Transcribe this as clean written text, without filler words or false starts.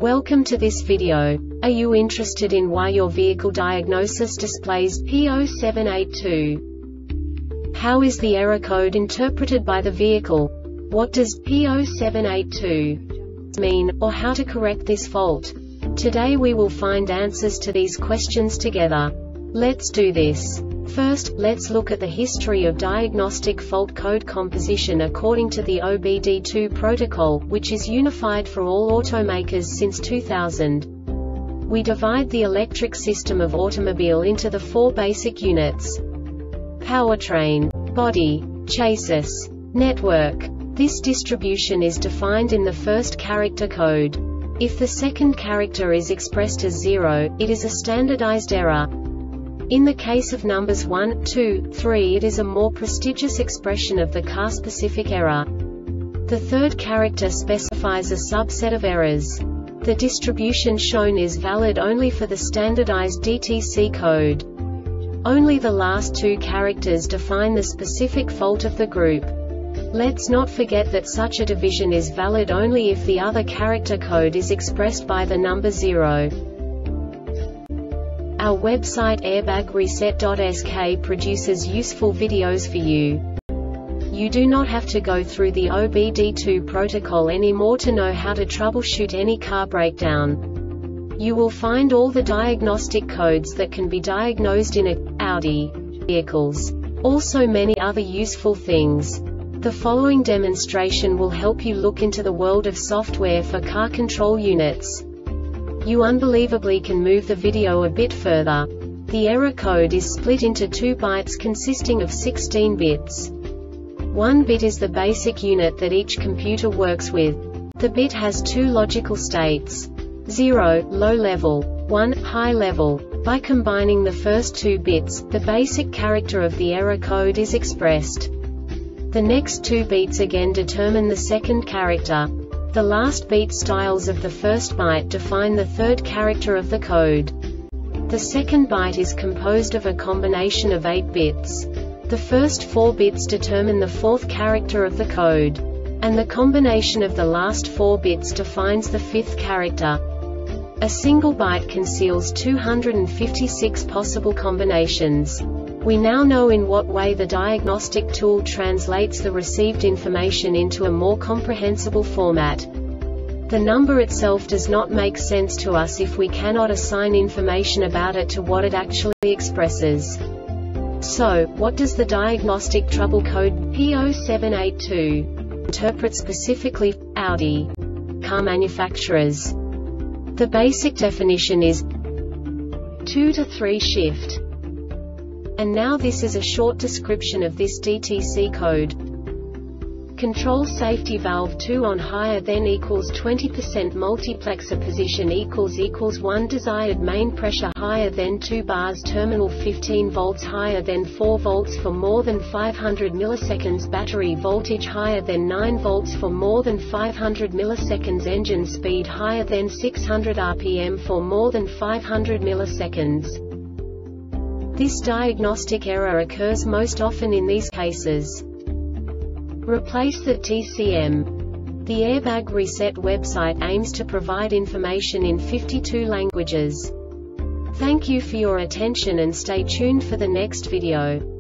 Welcome to this video. Are you interested in why your vehicle diagnosis displays P0782? How is the error code interpreted by the vehicle? What does P0782 mean, or how to correct this fault? Today we will find answers to these questions together. Let's do this. First, let's look at the history of diagnostic fault code composition according to the OBD2 protocol, which is unified for all automakers since 2000. We divide the electric system of automobile into the four basic units: powertrain, body, chassis, network. This distribution is defined in the first character code. If the second character is expressed as 0, it is a standardized error. In the case of numbers 1, 2, 3, it is a more prestigious expression of the car-specific error. The third character specifies a subset of errors. The distribution shown is valid only for the standardized DTC code. Only the last two characters define the specific fault of the group. Let's not forget that such a division is valid only if the other character code is expressed by the number 0. Our website airbagreset.sk produces useful videos for you. You do not have to go through the OBD2 protocol anymore to know how to troubleshoot any car breakdown. You will find all the diagnostic codes that can be diagnosed in Audi vehicles. Also many other useful things. The following demonstration will help you look into the world of software for car control units. You unbelievably can move the video a bit further. The error code is split into 2 bytes consisting of 16 bits. 1 bit is the basic unit that each computer works with. The bit has 2 logical states: 0, low level, 1, high level. By combining the first 2 bits, the basic character of the error code is expressed. The next 2 beats again determine the second character. The last beat styles of the first byte define the third character of the code. The second byte is composed of a combination of 8 bits. The first 4 bits determine the fourth character of the code. And the combination of the last 4 bits defines the fifth character. A single byte conceals 256 possible combinations. We now know in what way the diagnostic tool translates the received information into a more comprehensible format. The number itself does not make sense to us if we cannot assign information about it to what it actually expresses. So, what does the diagnostic trouble code P0782 interpret specifically for Audi car manufacturers? The basic definition is 2 to 3 shift. And now this is a short description of this DTC code. Control safety valve 2 on higher than equals 20% multiplexer position equals 1 desired main pressure higher than 2 bars terminal 15 volts higher than 4 volts for more than 500 milliseconds battery voltage higher than 9 volts for more than 500 milliseconds engine speed higher than 600 rpm for more than 500 milliseconds. This diagnostic error occurs most often in these cases. Replace the TCM. The Airbag Reset website aims to provide information in 52 languages. Thank you for your attention and stay tuned for the next video.